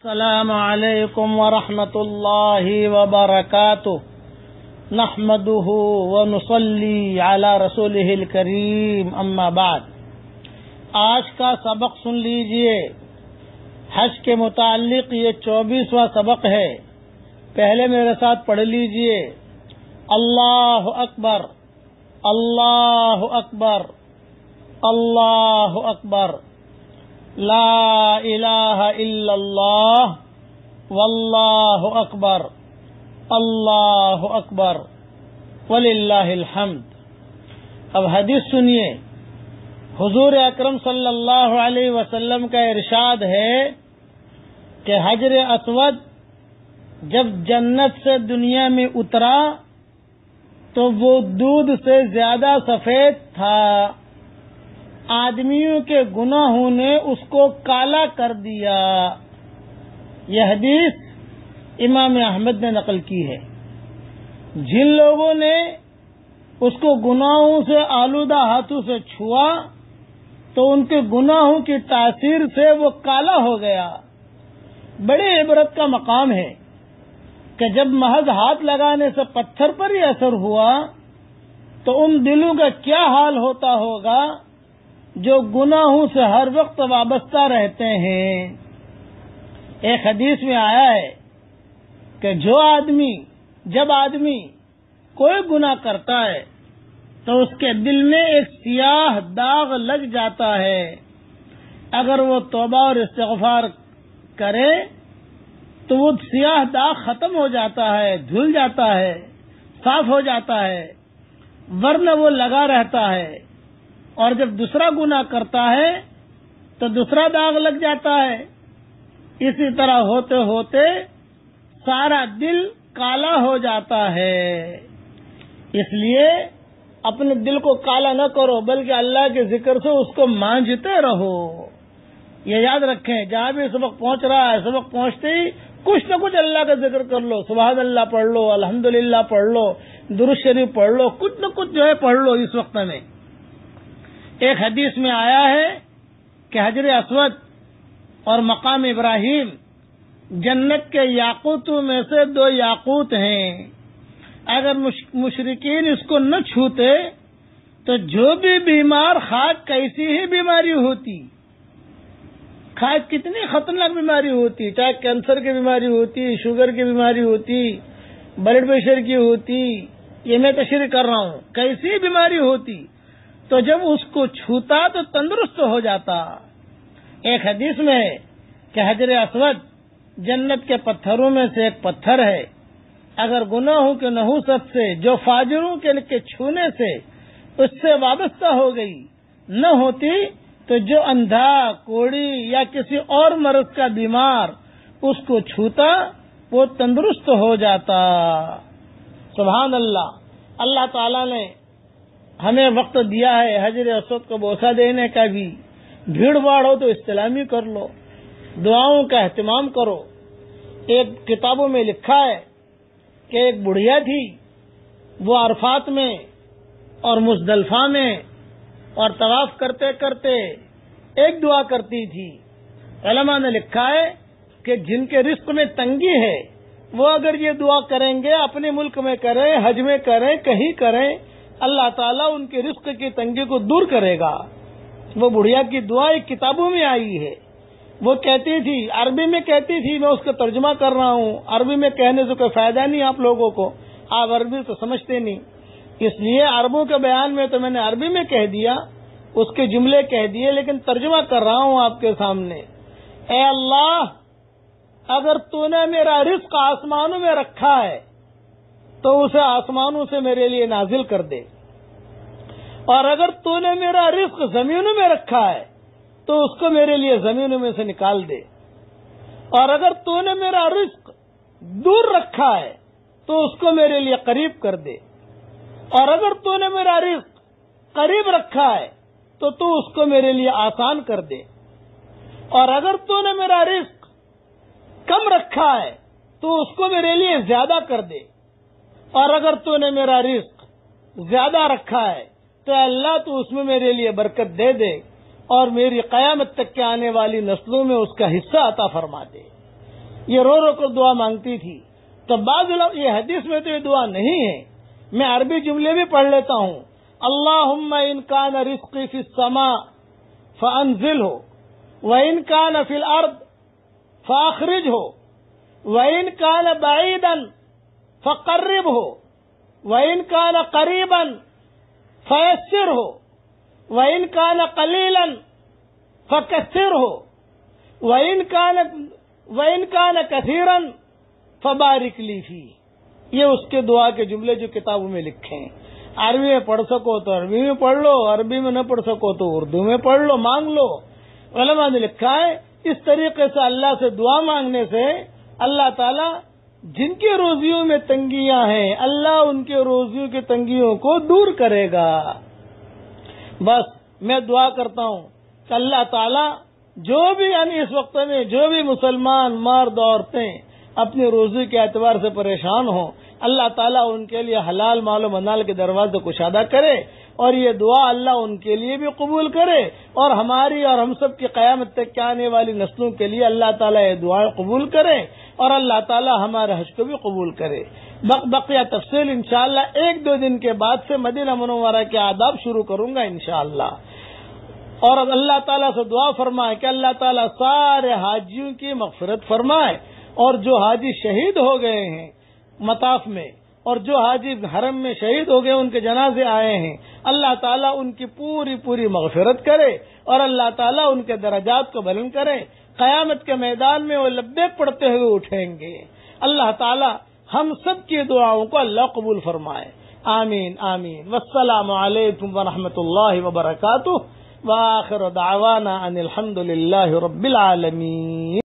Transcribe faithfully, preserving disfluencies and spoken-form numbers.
السلام علیکم ورحمۃ اللہ وبرکاتہ نحمده ونصلی علی رسولہ الکریم اما بعد۔ آج کا سبق سن لیجئے۔ حج کے متعلق یہ چوبیسواں سبق ہے۔ پہلے میرے ساتھ پڑھ لیجئے۔ اللہ اکبر، اللہ اکبر، اللہ اکبر، لا الہ الا اللہ واللہ اکبر، اللہ اکبر وللہ الحمد۔ اب حدیث سنیے۔ حضور اکرم صلی اللہ علیہ وسلم کا ارشاد ہے کہ حجر اسود جب جنت سے دنیا میں اترا تو وہ دودھ سے زیادہ سفید تھا۔ آدمیوں کے گناہوں نے اس کو کالا کر دیا۔ یہ حدیث امام احمد نے نقل کی ہے۔ جن لوگوں نے اس کو گناہوں سے آلودہ ہاتھوں سے چھوا تو ان کے گناہوں کی تاثیر سے وہ کالا ہو گیا۔ بڑے عبرت کا مقام ہے کہ جب محض ہاتھ لگانے سے پتھر پر ہی اثر ہوا تو ان دلوں کا کیا حال ہوتا ہوگا جو گناہوں سے ہر وقت وابستہ رہتے ہیں۔ ایک حدیث میں آیا ہے کہ جو آدمی جب آدمی کوئی گناہ کرتا ہے تو اس کے دل میں ایک سیاہ داغ لگ جاتا ہے۔ اگر وہ توبہ اور استغفار کرے تو وہ سیاہ داغ ختم ہو جاتا ہے، دھل جاتا ہے، صاف ہو جاتا ہے، ورنہ وہ لگا رہتا ہے۔ اور جب دوسرا گناہ کرتا ہے تو دوسرا داغ لگ جاتا ہے۔ اسی طرح ہوتے ہوتے سارا دل کالا ہو جاتا ہے۔ اس لیے اپنے دل کو کالا نہ کرو بلکہ اللہ کے ذکر سے اس کو مانجھتے رہو۔ یہ یاد رکھیں، جہاں بھی سبق پہنچ رہا ہے سبق پہنچتے ہی کچھ نہ کچھ اللہ کا ذکر کر لو، سبحان اللہ پڑھ لو، الحمدللہ پڑھ لو، درود شریف پڑھ لو، کچھ نہ کچھ جو ہے پڑھ لو اس وقت میں۔ ایک حدیث میں آیا ہے کہ حجر اسود اور مقام ابراہیم جنت کے یاقوتوں میں سے دو یاقوت ہیں۔ اگر مشرکین اس کو نہ چھوتے تو جو بھی بیمار خاک کیسی ہی بیماری ہوتی، خاک کتنی خطرناک بیماری ہوتی، چاہے کینسر کی بیماری ہوتی، شوگر کی بیماری ہوتی، بلڈ پریشر کی ہوتی، یہ میں تشریح کر رہا ہوں، کیسی بیماری ہوتی تو جب اس کو چھوتا تو تندرست ہو جاتا۔ ایک حدیث میں ہے کہ حجر اسود جنت کے پتھروں میں سے ایک پتھر ہے۔ اگر گناہوں کے نحوست سے جو فاجروں کے چھونے سے اس سے وابستہ ہو گئی نہ ہوتی تو جو اندھا، کوڑی یا کسی اور مرض کا بیمار اس کو چھوتا وہ تندرست ہو جاتا۔ سبحان اللہ۔ اللہ تعالی نے ہمیں وقت دیا ہے حجر اسود کو بوسہ دینے کا بھی۔ بھیڑ باڑ ہو تو استلامی کر لو، دعاؤں کا اہتمام کرو۔ ایک کتابوں میں لکھا ہے کہ ایک بڑھیا تھی، وہ عرفات میں اور مزدلفہ میں اور طواف کرتے کرتے ایک دعا کرتی تھی۔ علماء نے لکھا ہے کہ جن کے رزق میں تنگی ہے وہ اگر یہ دعا کریں گے، اپنے ملک میں کریں، حج میں کریں، کہیں کریں، اللہ تعالیٰ ان کے رزق کی تنگی کو دور کرے گا۔ وہ بڑھیا کی دعا ایک کتابوں میں آئی ہے۔ وہ کہتی تھی، عربی میں کہتی تھی، میں اس کا ترجمہ کر رہا ہوں، عربی میں کہنے سے کوئی فائدہ نہیں آپ لوگوں کو، آپ عربی تو سمجھتے نہیں، اس لیے عربوں کے بیان میں تو میں نے عربی میں کہہ دیا، اس کے جملے کہہ دیے، لیکن ترجمہ کر رہا ہوں آپ کے سامنے۔ اے اللہ، اگر تو نے میرا رزق آسمانوں میں رکھا ہے تو اسے آسمانوں سے میرے لیے نازل کر دے، اور اگر تو نے میرا رزق زمینوں میں رکھا ہے تو اس کو میرے لیے زمینوں میں سے نکال دے، اور اگر تو نے میرا رزق دور رکھا ہے تو اس کو میرے لیے قریب کر دے، اور اگر تو نے میرا رزق قریب رکھا ہے تو تو اس کو میرے لیے آسان کر دے، اور اگر تو نے میرا رزق کم رکھا ہے تو اس کو میرے لیے زیادہ کر دے، اور اگر تو نے میرا رزق زیادہ رکھا ہے تو اللہ تو اس میں میرے لیے برکت دے دے اور میری قیامت تک کے آنے والی نسلوں میں اس کا حصہ عطا فرما دے۔ یہ رو رو کر دعا مانگتی تھی. تو بعض لوگ یہ حدیث میں تو یہ دعا نہیں ہے، میں عربی جملے بھی پڑھ لیتا ہوں. اللہم ان کان رزقی فی السماء فانزلہ وان کان فی الارض فاخرجہ وان کان بعیدا فقربہ وان کان قریبا فیسرہ وان کان قلیلا فکثرہ وان کان وان کان کثیرا فبارک لی فی. یہ اس کے دعا کے جملے جو کتابوں میں لکھے ہیں. عربی میں پڑھ سکو تو عربی میں پڑھ لو، عربی میں نہ پڑھ سکو تو اردو میں پڑھ لو، مانگ لو. علماء نے لکھا ہے اس طریقے سے اللہ سے دعا مانگنے سے اللہ تعالی جن کی روزیوں میں تنگیاں ہیں اللہ ان کے روزیوں کی تنگیوں کو دور کرے گا. بس میں دعا کرتا ہوں کہ اللہ تعالی جو بھی یعنی اس وقت میں جو بھی مسلمان مرد عورتیں اپنی روزی کے اعتبار سے پریشان ہوں، اللہ تعالیٰ ان کے لیے حلال مال و منال کے دروازے کشادہ کرے، اور یہ دعا اللہ ان کے لیے بھی قبول کرے، اور ہماری اور ہم سب کی قیامت تک کے آنے والی نسلوں کے لیے اللہ تعالیٰ یہ دعائیں قبول کرے، اور اللہ تعالیٰ ہمارے حج کو بھی قبول کرے. بقیہ تفصیل انشاءاللہ ایک دو دن کے بعد سے مدینہ منورہ کے آداب شروع کروں گا انشاءاللہ. اور اللہ تعالیٰ سے دعا فرمائے کہ اللہ تعالیٰ سارے حاجیوں کی مغفرت فرمائے، اور جو حاجی شہید ہو گئے ہیں مطاف میں اور جو حاجی حرم میں شہید ہو گئے ان کے جنازے آئے ہیں، اللہ تعالیٰ ان کی پوری پوری مغفرت کرے اور اللہ تعالیٰ ان کے درجات کو بلند کرے. قیامت کے میدان میں وہ لبیک پڑھتے ہوئے اٹھیں گے. اللہ تعالیٰ ہم سب کی دعاؤں کو اللہ قبول فرمائے. آمین آمین. والسلام علیکم ورحمۃ اللہ وبرکاتہ. وآخر دعوانا ان الحمد للہ رب العالمین.